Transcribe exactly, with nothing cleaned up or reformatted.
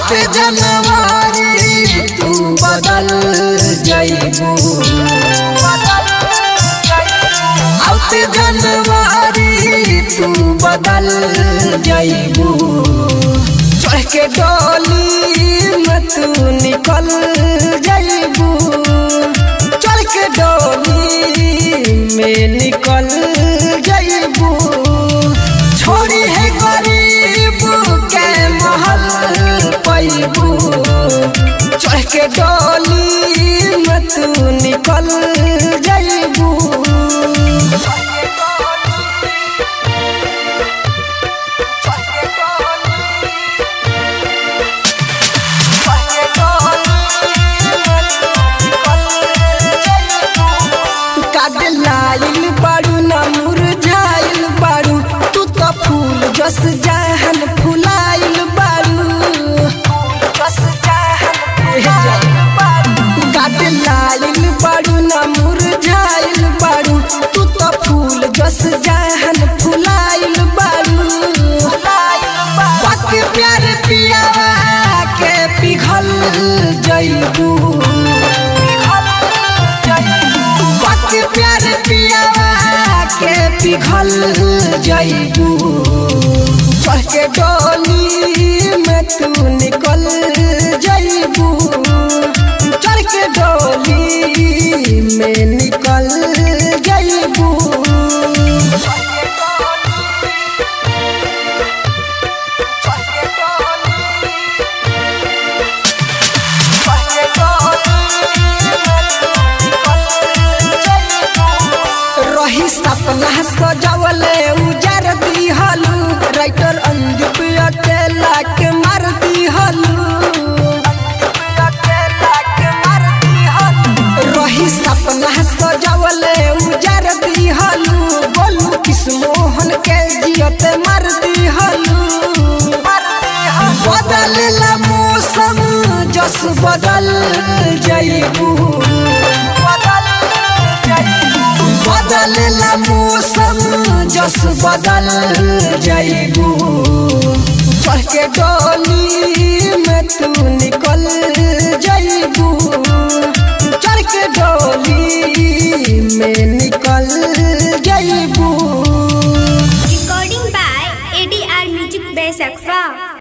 आते जनवरी तू बदल जाइबू, आते जनवरी तू बदल जाइबू। चढ़ के डोली में तू निकल जाइबू, चढ़ के डोली में निकल जाइबू। छोड़ी है गरीब के महल पैबू, चढ़ के डोली में तू निकल जाइबू। बारू ना मुरझाइल बारू, तू तो फूल जस जहन फुलाइल बारू, जस जहन फुलाइल बारू। गाट लाइल बारू ना मुरझाइल बारू, तू तो फूल जस जहन फुलाइल बारू। पक प्यार पिया के पिघल जाइबू, प्यार पिया के पिघल जाइबू। चढ़ के डोली में तू निकल जाइबू, चढ़ के डोली में निकल जाइबू। सपना सजावले उजार दिहलू, राइटर अंदीप अकेला के मार दिहलू, रही सपना सजावले उजार दिहलू। बोलू किस मोहन के जियत मार दिहलू। बदलला मौसम जस बदल जाइबू, बदलला मौसम जस बदल जाइबू। चढ़ के डोली में तू निकल जाइबू, चढ़ के डोली में निकल जाइबू। Recording by A D R music बेसक्सा।